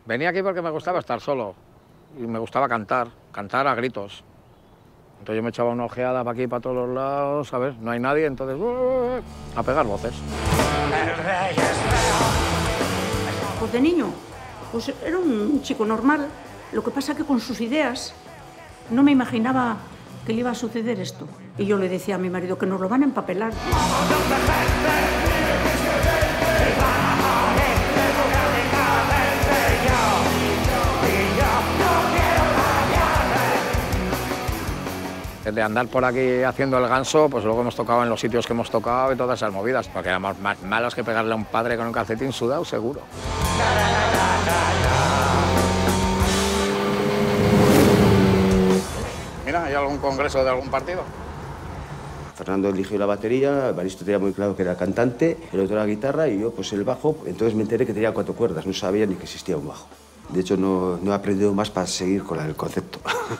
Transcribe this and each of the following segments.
Venía aquí porque me gustaba estar solo y me gustaba cantar a gritos. Entonces yo me echaba una ojeada para aquí y para todos los lados, ¿sabes? No hay nadie, entonces a pegar voces. Pues de niño, pues era un chico normal. Lo que pasa que con sus ideas no me imaginaba que le iba a suceder esto. Y yo le decía a mi marido que nos lo van a empapelar. De andar por aquí haciendo el ganso, pues luego hemos tocado en los sitios que hemos tocado y todas esas movidas, porque éramos más malos que pegarle a un padre con un calcetín sudado, seguro. Mira, ¿hay algún congreso de algún partido? Fernando eligió la batería, Evaristo tenía muy claro que era cantante, el otro la guitarra y yo pues el bajo. Entonces me enteré que tenía 4 cuerdas, no sabía ni que existía un bajo. De hecho no he aprendido más para seguir con el concepto.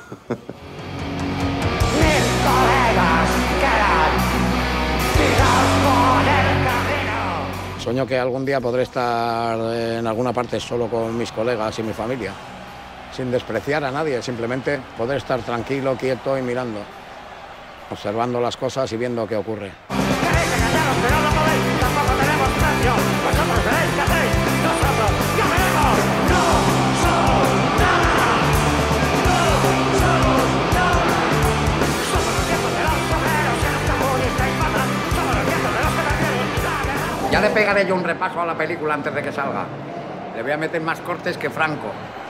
Sueño que algún día podré estar en alguna parte solo con mis colegas y mi familia, sin despreciar a nadie, simplemente poder estar tranquilo, quieto y mirando, observando las cosas y viendo qué ocurre. Ya le pegaré yo un repaso a la película antes de que salga. Le voy a meter más cortes que Franco.